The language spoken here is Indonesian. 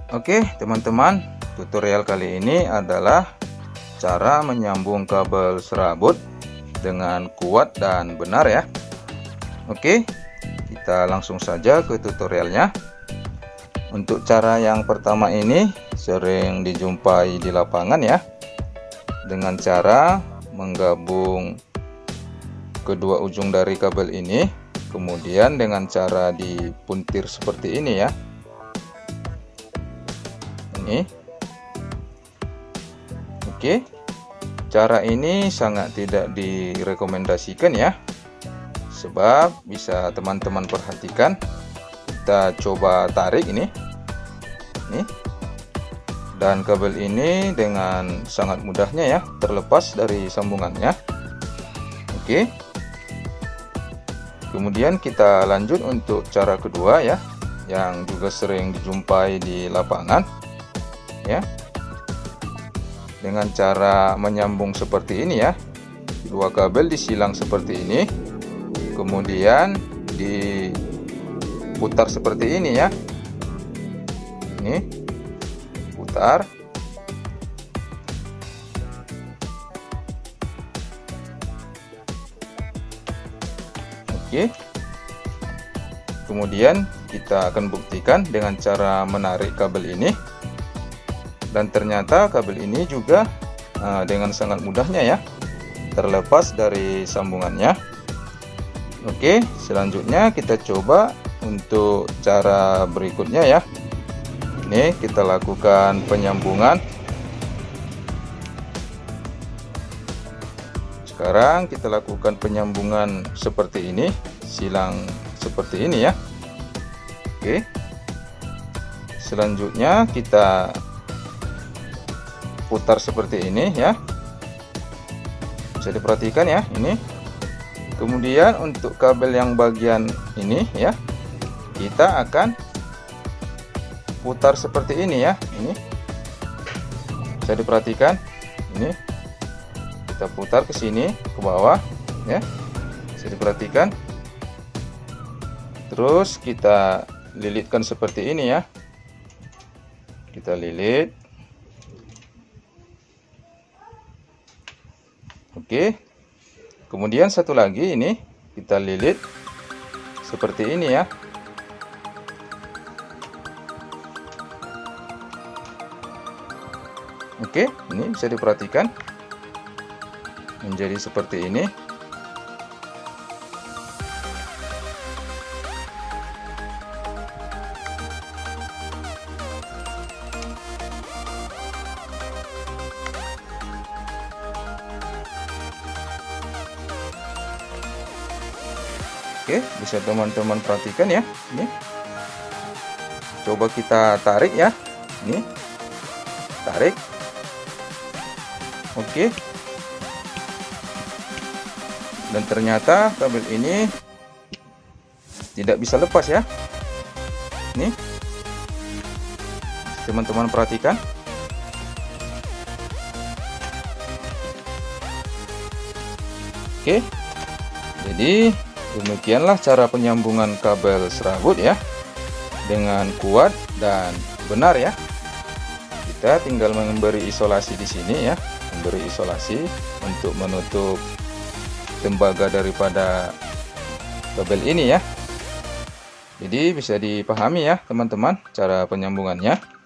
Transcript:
Oke teman-teman, tutorial kali ini adalah cara menyambung kabel serabut dengan kuat dan benar ya. Oke, kita langsung saja ke tutorialnya. Untuk cara yang pertama ini sering dijumpai di lapangan ya, dengan cara menggabung kedua ujung dari kabel ini, kemudian dengan cara dipuntir seperti ini ya. Ini oke, cara ini sangat tidak direkomendasikan ya, sebab bisa teman-teman perhatikan. Kita coba tarik ini, dan kabel ini dengan sangat mudahnya ya terlepas dari sambungannya. Oke, kemudian kita lanjut untuk cara kedua ya, yang juga sering dijumpai di lapangan ya, dengan cara menyambung seperti ini ya. Dua kabel disilang seperti ini, kemudian diputar seperti ini ya. Ini putar, oke. Kemudian kita akan buktikan dengan cara menarik kabel ini, dan ternyata kabel ini juga dengan sangat mudahnya ya terlepas dari sambungannya. Oke, selanjutnya kita coba untuk cara berikutnya ya. Ini kita lakukan penyambungan. Sekarang kita lakukan penyambungan seperti ini, silang seperti ini ya. Oke, selanjutnya kita putar seperti ini ya, bisa diperhatikan ya ini. Kemudian untuk kabel yang bagian ini ya, kita akan putar seperti ini ya. Ini bisa diperhatikan, ini kita putar ke sini, ke bawah ya, bisa diperhatikan. Terus kita lilitkan seperti ini ya, kita lilit. Oke, kemudian satu lagi ini kita lilit seperti ini ya. Oke, ini bisa diperhatikan menjadi seperti ini. Oke, bisa teman-teman perhatikan ya. Ini coba kita tarik ya. Ini tarik. Oke, dan ternyata kabel ini tidak bisa lepas ya. Ini teman-teman perhatikan. Oke, jadi demikianlah cara penyambungan kabel serabut ya, dengan kuat dan benar ya. Kita tinggal memberi isolasi di sini ya, memberi isolasi untuk menutup tembaga daripada kabel ini ya. Jadi bisa dipahami ya teman-teman cara penyambungannya.